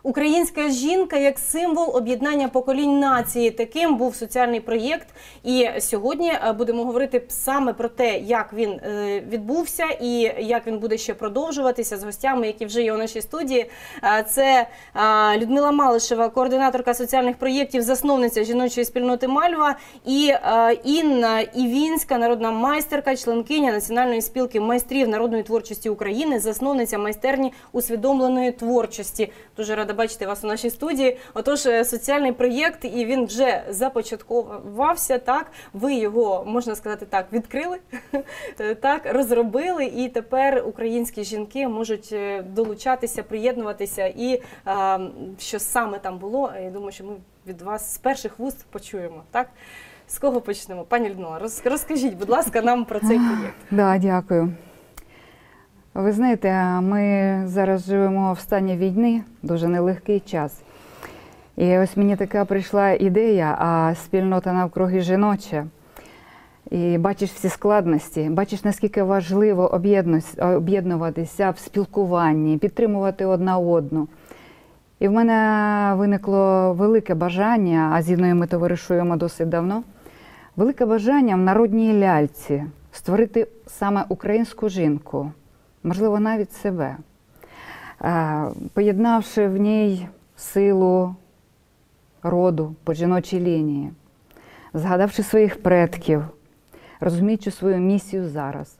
Українська жінка як символ об'єднання поколінь нації. Таким був соціальний проєкт. І сьогодні будемо говорити саме про те, як він відбувся і як він буде ще продовжуватися з гостями, які вже є у нашій студії. Це Людмила Малишева, координаторка соціальних проєктів, засновниця жіночої спільноти Мальва, і Інна Івінська, народна майстерка, членкиня Національної спілки майстрів народної творчості України, засновниця майстерні усвідомленої творчості. Дуже рада бачити вас у нашій студії. Отож, соціальний проєкт, і він вже започаткувався, так? Ви його, можна сказати так, відкрили, так, розробили, і тепер українські жінки можуть долучатися, приєднуватися, і що саме там було, я думаю, що ми від вас з перших вуст почуємо, так? З кого почнемо? Пані Людмила, розкажіть, будь ласка, нам про цей проєкт. Да, дякую. Ви знаєте, ми зараз живемо в стані війни, дуже нелегкий час. І ось мені така прийшла ідея, а спільнота навкруги жіноча. І бачиш всі складності, бачиш, наскільки важливо об'єднуватися в спілкуванні, підтримувати одна одну. І в мене виникло велике бажання, а з Інною ми товаришуємо досить давно, велике бажання в народній ляльці створити саме українську жінку, можливо, навіть себе, поєднавши в ній силу роду по жіночій лінії, згадавши своїх предків, розуміючи свою місію зараз,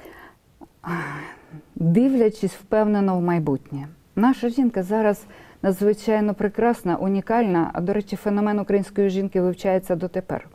дивлячись впевнено в майбутнє. Наша жінка зараз надзвичайно прекрасна, унікальна, а, до речі, феномен української жінки вивчається дотепер.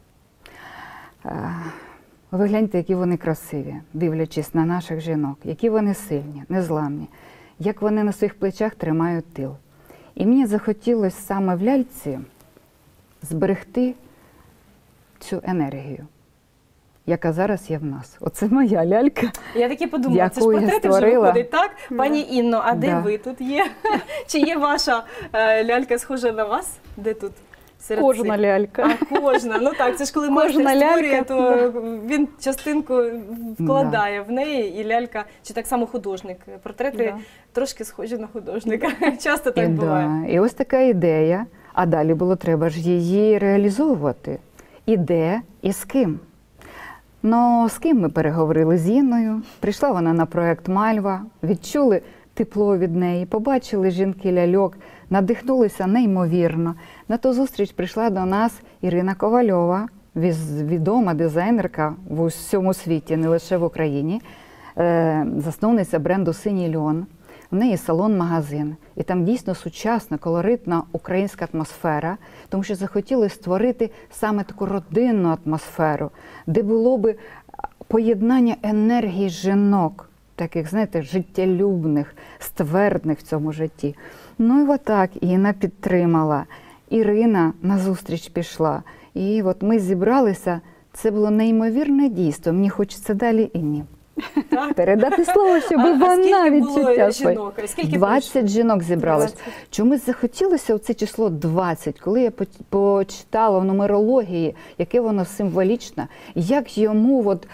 Ви гляньте, які вони красиві, дивлячись на наших жінок, які вони сильні, незламні, як вони на своїх плечах тримають тил. І мені захотілося саме в ляльці зберегти цю енергію, яка зараз є в нас. Оце моя лялька. Я таки подумала, це ж портрети вже виходить, так? Пані Інно, а де Да. ви тут є? Чи є ваша лялька схожа на вас? Де тут? Серед Кожна цих? лялька. А, кожна. Ну так, це ж коли Кожна майстер створює, лялька, то він частинку вкладає в неї, і лялька, чи так само художник. Портрети трошки схожі на художника. Часто так буває. І ось така ідея, а далі було треба ж її реалізовувати. І де, і з ким. Ну, з ким ми переговорили? З Інною. Прийшла вона на проєкт Мальва, відчули тепло від неї, побачили жінки ляльок, надихнулися неймовірно. На ту зустріч прийшла до нас Ірина Ковальова, відома дизайнерка в усьому світі, не лише в Україні, засновниця бренду «Синій льон». В неї салон-магазин. І там дійсно сучасна, колоритна українська атмосфера, тому що захотіли створити саме таку родинну атмосферу, де було би поєднання енергії жінок, таких, знаєте, життєлюбних, ствердних в цьому житті. Ну і отак Інна підтримала. Ірина назустріч пішла. І от ми зібралися, це було неймовірне дійство. Мені хочеться далі Інні передати слово, щоб вона відчуття своє. 20 жінок зібралось. Чомусь захотілося оце число 20, коли я почитала в нумерології, яке воно символічне, як йому от,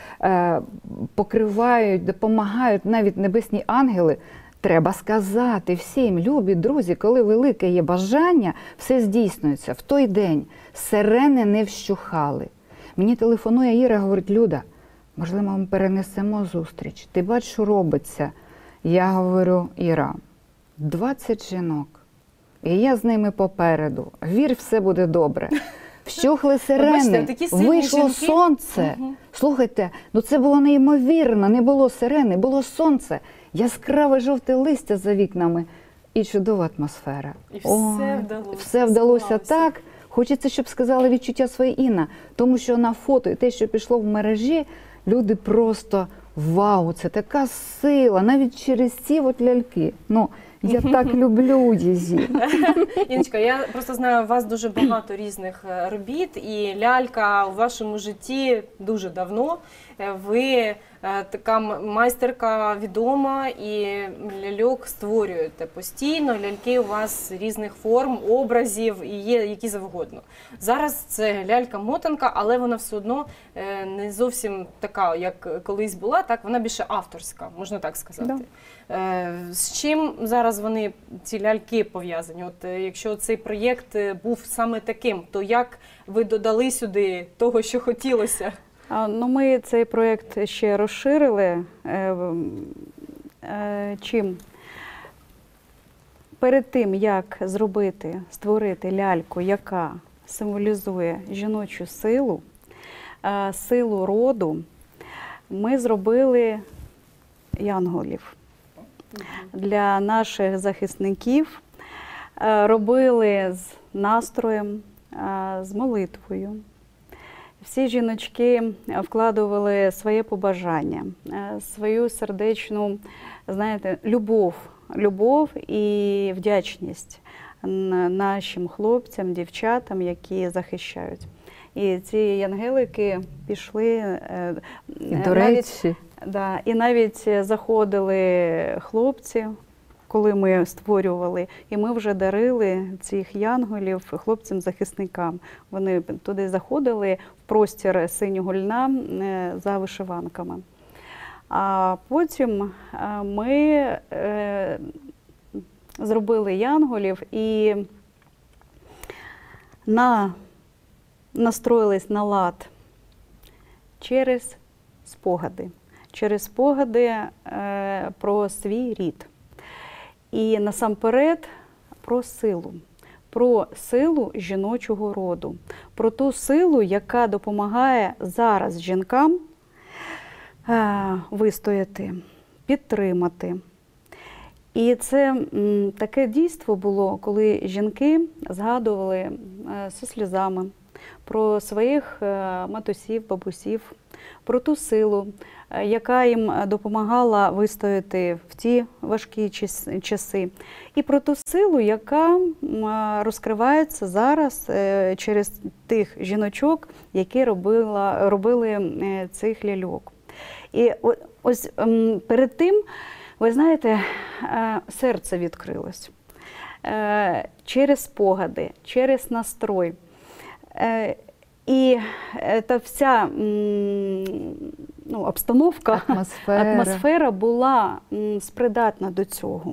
покривають, допомагають навіть небесні ангели. Треба сказати всім, любі друзі, коли велике є бажання, все здійснюється. В той день сирени не вщухали. Мені телефонує Іра, говорить: Люда, можливо, ми перенесемо зустріч. Ти бачиш, що робиться? Я говорю: Іра, 20 жінок, і я з ними попереду. Вір, все буде добре. Вщухли сирени, вийшло сонце. Слухайте, ну це було неймовірно, не було сирени, було сонце. Яскраве жовте листя за вікнами і чудова атмосфера. І все вдалося. Все вдалося так. Хочеться, щоб сказала відчуття своє Інна, тому що на фото і те, що пішло в мережі, люди просто вау, це така сила, навіть через ці от ляльки. Ну, я так люблю її. Інночка, я просто знаю, у вас дуже багато різних робіт, і лялька у вашому житті дуже давно. Ви така майстерка відома, і ляльок створюєте постійно. Ляльки у вас різних форм, образів, і є які завгодно. Зараз це лялька-мотанка, але вона все одно не зовсім така, як колись була, так, вона більше авторська, можна так сказати. Да. З чим зараз зараз вони, ці ляльки, пов'язані? От якщо цей проєкт був саме таким, то як ви додали сюди того, що хотілося? Ну, ми цей проєкт ще розширили. Чим? Перед тим, як створити ляльку, яка символізує жіночу силу, силу роду, ми зробили янголів для наших захисників, робили з настроєм, з молитвою. Всі жіночки вкладували своє побажання, свою сердечну, знаєте, любов і вдячність нашим хлопцям, дівчатам, які захищають. І ці ангелики пішли, До речі, і навіть заходили хлопці, коли ми створювали, і ми вже дарили цих янголів хлопцям-захисникам. Вони туди заходили в простір синього льна за вишиванками. А потім ми зробили янголів і настроїлись на лад через спогади. Через спогади про свій рід. І насамперед про силу жіночого роду, про ту силу, яка допомагає зараз жінкам вистояти, підтримати. І це таке дійство було, коли жінки згадували зі сльозами про своїх матусів, бабусів, про ту силу, яка їм допомагала вистояти в ті важкі часи. І про ту силу, яка розкривається зараз через тих жіночок, які робили цих ляльок. І ось перед тим, ви знаєте, серце відкрилось через спогади, через настрой. І та вся обстановка, атмосфера була спридатна до цього.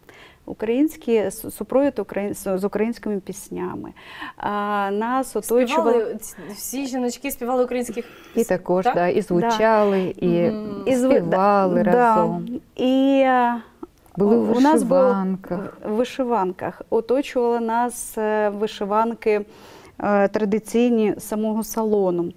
Супровід з українськими піснями. Нас оточували... Всі жіночки співали українських пісень. І також, так? І звучали, і співали разом. І були в вишиванках. В вишиванках. Оточували нас вишиванки традиційні самого салону.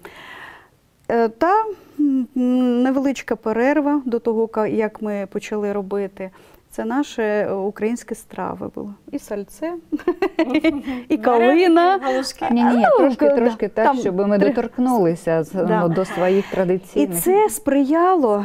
Та невеличка перерва до того, як ми почали робити. Це наші українські страви були. І сальце, і калина. Ні, трошки так, щоб ми доторкнулися до своїх традиційних. І це сприяло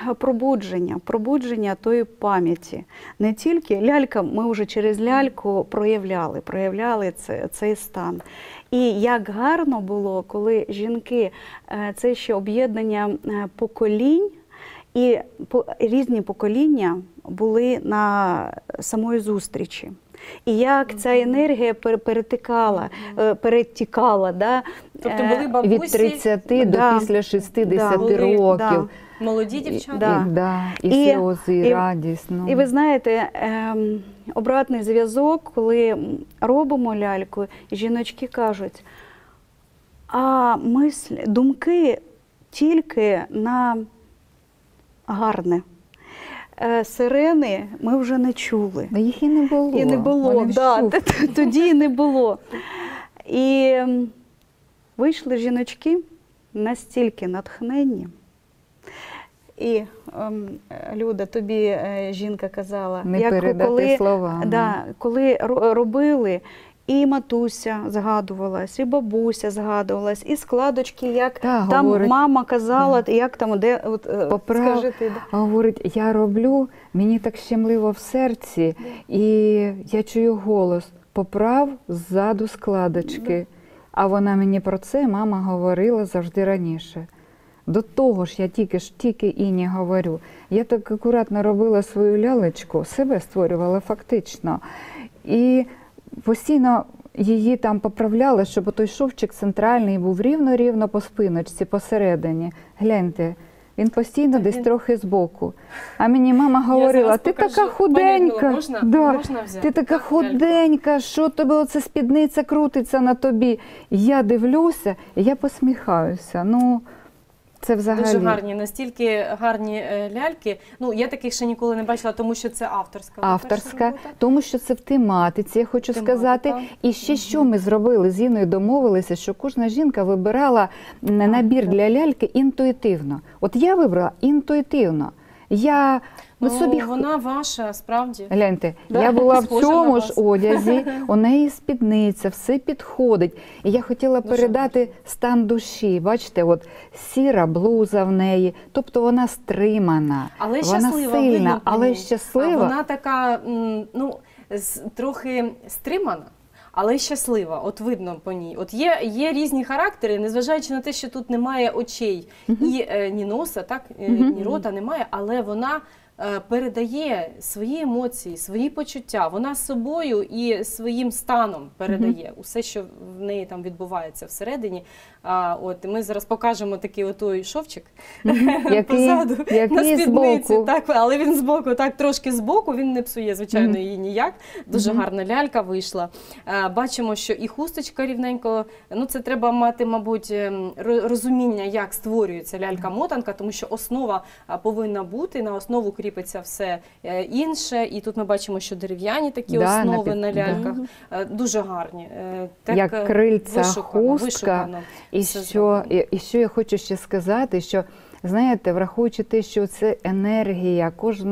пробудження тої пам'яті. Не тільки лялька, ми вже через ляльку проявляли цей стан. І як гарно було, коли жінки, це ще об'єднання поколінь, і різні покоління були на самої зустрічі. І як ця енергія перетікала. Да? Тобто були бабусі? Від 30 до після 60 років. Молоді дівчата? І сльози, і радість. І ви знаєте, обратний зв'язок, коли робимо ляльку, жіночки кажуть, а думки тільки на гарне. Сирени ми вже не чули. Їх і не було. І не було, тоді і не було. І вийшли жіночки настільки натхненні. І, Люда, тобі жінка казала, не передати словами. Коли робили, і матуся згадувалась, і бабуся згадувалась, і складочки, як там говорить, мама казала, як там, де, скажи ти. Говорить, я роблю, мені так щемливо в серці, і я чую голос, поправ ззаду складочки. А вона мені про це, мама говорила завжди раніше. До того ж, я тільки Іні говорю. Я так акуратно робила свою лялечку, себе створювала фактично. І постійно її там поправляли, щоб той шовчик центральний був рівно-рівно по спиночці, посередині. Гляньте, Він постійно десь він- трохи збоку. А мені мама говорила, зараз ти покажу. така худенька. Пані Людмила, Да. можна взяти? Ти така Так, ляльку? худенька, що тобі оце спідниця крутиться на тобі. Я дивлюся, і я посміхаюся. Ну, це взагалі. Дуже гарні, настільки гарні ляльки. Ну, я таких ще ніколи не бачила, тому що це авторська. Авторська, робота. тому що це в тематиці, я хочу Тематика. сказати. І ще що ми зробили з Інною, домовилися, що кожна жінка вибирала набір для ляльки інтуїтивно. От я вибрала інтуїтивно. Я Ну, собі вона ваша, справді. гляньте, Да, я була в схожа на цьому вас. ж одязі, у неї спідниця, все підходить. І я хотіла Дуже передати гарно. стан душі. Бачите, от сіра блуза в неї, тобто вона стримана, Але вона щаслива, сильна, видно по але ній. щаслива. Вона така, ну, трохи стримана, але щаслива. От видно по ній. От є різні характери, незважаючи на те, що тут немає очей і ні носа, так, ні рота немає, але вона передає свої емоції, свої почуття. Вона з собою і своїм станом передає усе, що в неї там відбувається всередині. От ми зараз покажемо такий отой шовчик позаду на який спідниці, збоку. так, але він збоку, так трошки збоку, він не псує, звичайно, її ніяк. Дуже гарна лялька вийшла. Бачимо, що і хусточка рівненько. Ну, це треба мати, мабуть, розуміння, як створюється лялька-мотанка, тому що основа повинна бути, на основу кріпиться все інше. І тут ми бачимо, що дерев'яні такі Да, основи на да. ляльках. Дуже гарні. Так, Як крильця, вишукано, хустка. вишукано І все що, зроблено. і що я хочу ще сказати, що, знаєте, враховуючи те, що це енергія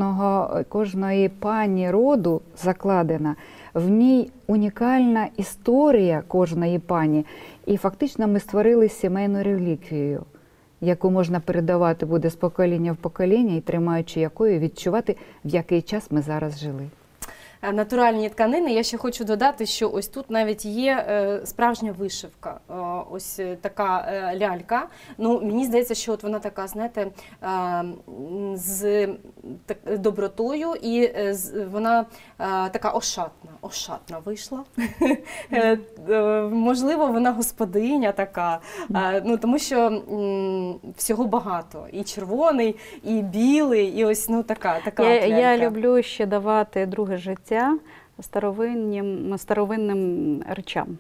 кожної пані роду закладена, в ній унікальна історія кожної пані. І фактично ми створили сімейну реліквію, яку можна передавати буде з покоління в покоління і тримаючи якою відчувати, в який час ми зараз жили. Натуральні тканини. Я ще хочу додати, що ось тут навіть є справжня вишивка. Ось така лялька. Ну, мені здається, що от вона така, знаєте, з добротою, і вона така ошатна вийшла. Можливо, вона господиня така, ну, тому що всього багато. І червоний, і білий, і ось ну, така Я лялька. люблю ще давати друге життя старовинним речам.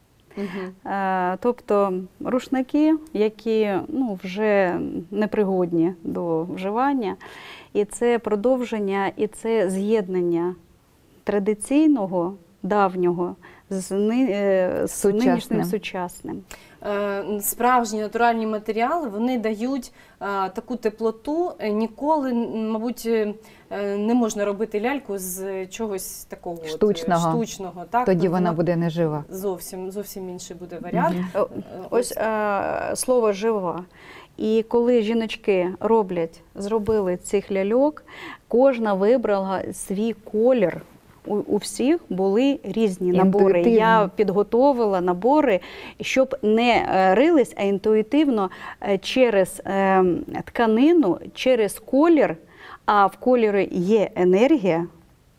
Тобто рушники, які вже непригодні до вживання, і це продовження, і це з'єднання традиційного, давнього з нинішнім сучасним. Справжні натуральні матеріали, вони дають таку теплоту. Ніколи, мабуть, не можна робити ляльку з чогось такого штучного. Так? Тоді вона буде нежива. Зовсім інший буде варіант. Ось слово «жива». І коли жіночки зробили цих ляльок, кожна вибрала свій колір. У всіх були різні набори. Я підготовила набори, щоб не рились, а інтуїтивно через тканину, через колір, а в кольорі є енергія,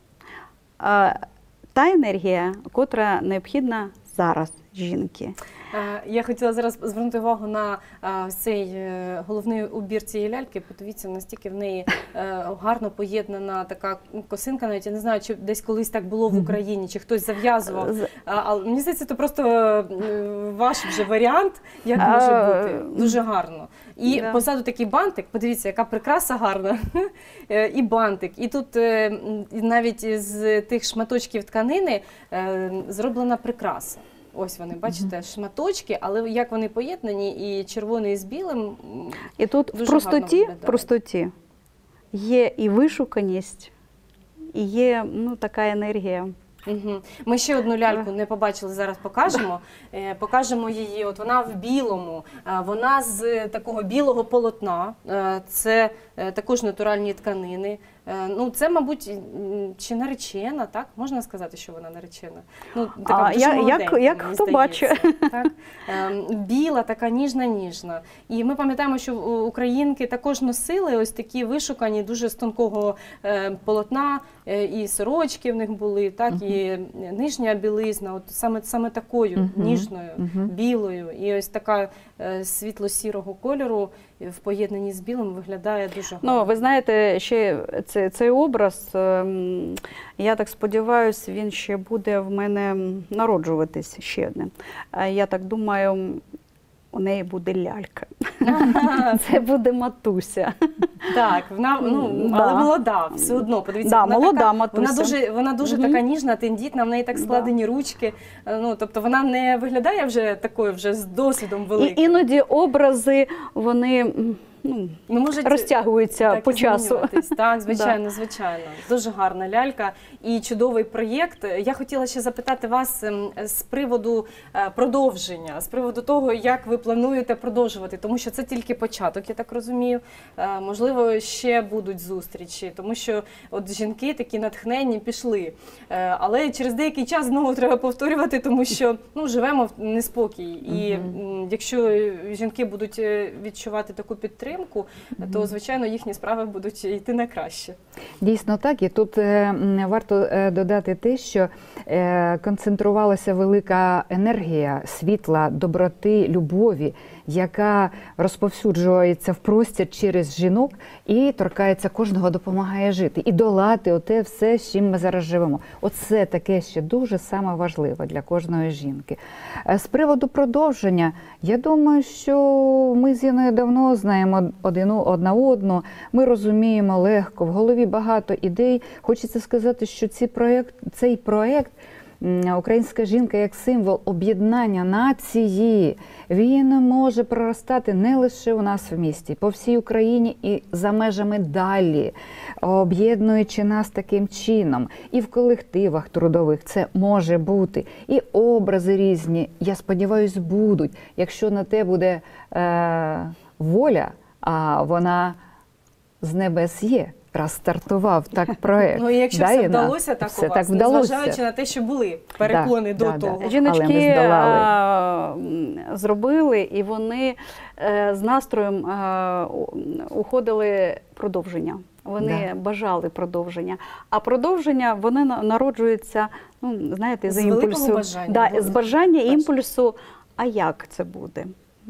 та енергія, котра необхідна зараз жінки. Я хотіла зараз звернути увагу на цей головний убір цієї ляльки. Подивіться, настільки в неї гарно поєднана така косинка. Навіть я не знаю, чи десь колись так було в Україні, чи хтось зав'язував. Але мені здається, це просто ваш вже варіант, як може бути. Дуже гарно. І позаду такий бантик, подивіться, яка прикраса гарна. І бантик. І тут навіть з тих шматочків тканини зроблена прикраса. Ось вони, бачите, шматочки, але як вони поєднані, і червоний з білим. І тут в простоті є і вишуканість, і є така енергія. Ми ще одну ляльку не побачили, зараз покажемо. Покажемо її, от вона в білому, вона з такого білого полотна, це також натуральні тканини. Ну, це, мабуть, чи наречена, так? Можна сказати, що вона наречена? Ну, така дуже молоденька, як мені хто здається. бачить. Так? Біла, така ніжна-ніжна. І ми пам'ятаємо, що українки також носили ось такі вишукані, дуже з тонкого полотна, і сорочки в них були, так, і нижня білизна, от саме такою ніжною, білою. І ось така світло-сірого кольору в поєднанні з білим виглядає дуже гарно. Ну, ви знаєте, ще цей образ, я так сподіваюся, він ще буде в мене народжуватись ще одне. Я так думаю, у неї буде лялька. Це буде матуся. Так, вона, ну, але молода, все одно, подивіться, Да, вона молода така, матуся. вона дуже така ніжна, тендітна, в неї так складені ручки, ну, тобто вона не виглядає вже такою, вже з досвідом великим. І іноді образи, вони можуть розтягуються так по і часу. змінюватись. Так, звичайно, звичайно. Дуже гарна лялька і чудовий проєкт. Я хотіла ще запитати вас з приводу продовження, з приводу того, як ви плануєте продовжувати, тому що це тільки початок, я так розумію. Можливо, ще будуть зустрічі, тому що от жінки такі натхненні пішли. Але через деякий час знову треба повторювати, тому що живемо в неспокій. І якщо жінки будуть відчувати таку підтримку, то, звичайно, їхні справи будуть йти на краще. Дійсно так. І тут варто додати те, що концентрувалася велика енергія світла, доброти, любові, яка розповсюджується в простір через жінок і торкається кожного, допомагає жити. І долати оте все, з чим ми зараз живемо. Оце таке ще дуже саме важливе для кожної жінки. З приводу продовження, я думаю, що ми з Іною давно знаємо одна одну, ми розуміємо легко, в голові багато ідей. Хочеться сказати, що цей проєкт «Українська жінка як символ об'єднання нації», він може проростати не лише у нас в місті, по всій Україні і за межами далі, об'єднуючи нас таким чином. І в колективах трудових це може бути. І образи різні, я сподіваюся, будуть. Якщо на те буде воля, а вона з небес є. Раз стартував так проект. Ну і якщо все вдалося так у вас, незважаючи на те, що були перепони до того. Жіночки зробили, і вони з настроєм уходили продовження. Вони бажали продовження. А продовження, вони народжуються, знаєте, з імпульсу. Бажання, з бажання, імпульсу. А як це буде?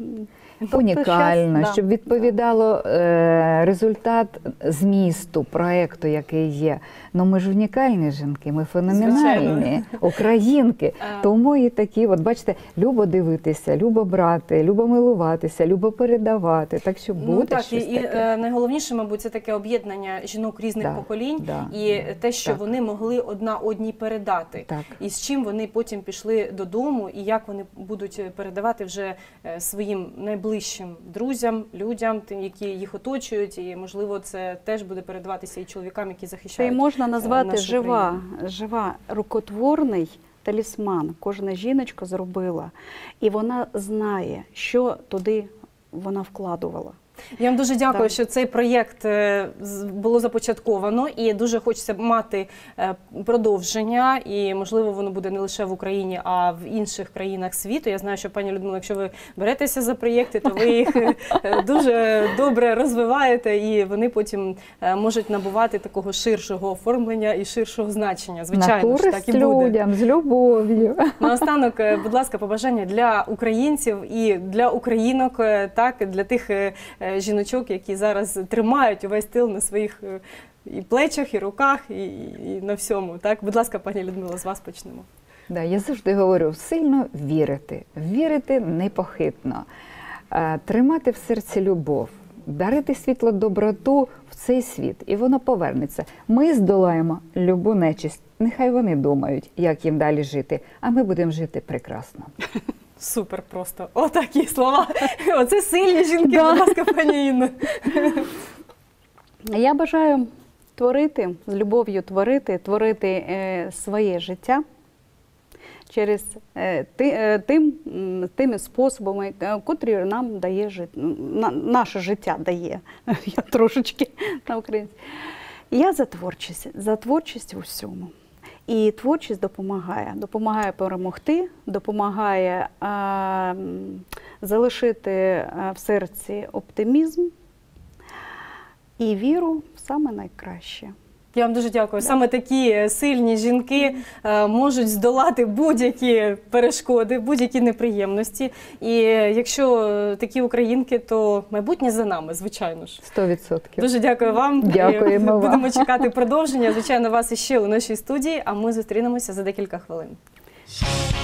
Унікально, щоб відповідало результат змісту проєкту, який є. Ну ми ж унікальні жінки, ми феноменальні, українки. Тому і такі, от бачите, любо дивитися, любо брати, любо милуватися, любо передавати. Так що буде щось таке. І найголовніше, мабуть, це таке об'єднання жінок різних поколінь і те, що вони могли одна одній передати. І з чим вони потім пішли додому, і як вони будуть передавати вже своїм найближчим друзям, людям, тим, які їх оточують, і, можливо, це теж буде передаватися і чоловікам, які захищають. Це можна назвати жива рукотворний талісман. Кожна жіночка зробила, і вона знає, що туди вона вкладувала. Я вам дуже дякую, що цей проєкт було започатковано, і дуже хочеться мати продовження, і, можливо, воно буде не лише в Україні, а в інших країнах світу. Я знаю, що, пані Людмила, якщо ви беретеся за проєкти, то ви їх дуже добре розвиваєте, і вони потім можуть набувати такого ширшого оформлення і ширшого значення. Звичайно ж, так і буде. Людям, з любов'ю. Наостанок, будь ласка, побажання для українців і для українок, так, для тих жіночок, які зараз тримають увесь тил на своїх і плечах, і руках, і на всьому. Так? Будь ласка, пані Людмила, з вас почнемо. Да, я завжди говорю, сильно вірити непохитно, тримати в серці любов, дарити світло, доброту в цей світ, і воно повернеться. Ми здолаємо любу нечисть. Нехай вони думають, як їм далі жити, а ми будемо жити прекрасно. Супер просто. Отакі слова. Оце сильні жінки, будь ласка, пані Інно. Я бажаю творити, з любов'ю творити своє життя через тими способами, котрі нам дає наше життя дає. Я трошечки на українській. Я за творчість в усьому. І творчість допомагає перемогти, допомагає залишити в серці оптимізм і віру в саме найкраще. Я вам дуже дякую. Саме такі сильні жінки можуть здолати будь-які перешкоди, будь-які неприємності. І якщо такі українки, то майбутнє за нами, звичайно ж. 100%. Дуже дякую вам. Дякуємо вам. Будемо чекати продовження. Звичайно, вас іще у нашій студії, а ми зустрінемося за декілька хвилин.